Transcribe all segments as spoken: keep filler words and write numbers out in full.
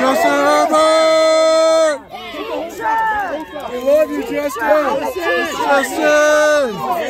Justin Herbert! We love you, Justin! Justin!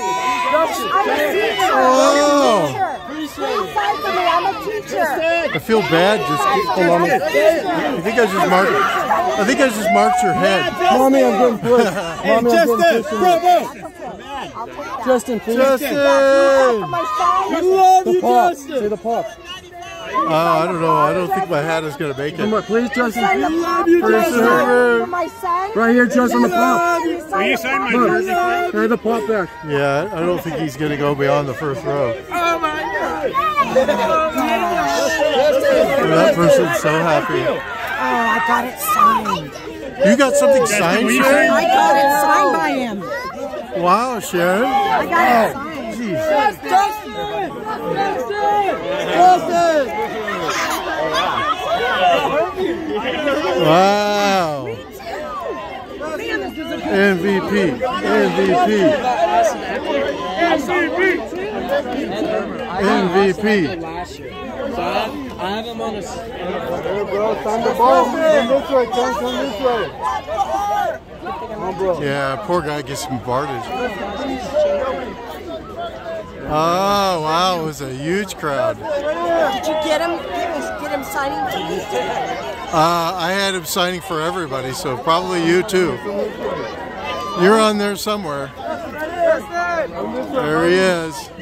Oh! I'm a teacher. I feel bad just hold on. I think I just marked I think I just marked your head. Mommy, I'm getting pushed. Mommy, I'm getting pushed. Justin, please. Justin! We love you, Justin! Say the pop. Uh, I don't know. I don't think my hat is going to make it. Come on, please, Justin. We love you, Justin! Right here, Justin, the pop. Will you sign my jersey? Carry the pop back. Yeah, I don't think he's going to go beyond the first row. Oh my God! That person's so happy. Oh, I got it signed. You got something signed, Sharon? I got it signed by him. Wow, Sharon. I got it signed. Jeez. Justin! Justin! Wow. M V P. M V P. M V P. So I have, I have him on a... Hey, bro, time the ball. Come this way, come, come this way. Come on, bro. Yeah, poor guy gets some bardage. Oh, wow, it was a huge crowd. Did you get him? Get him signing for you? Uh, I had him signing for everybody, so probably you too. You're on there somewhere. There he is.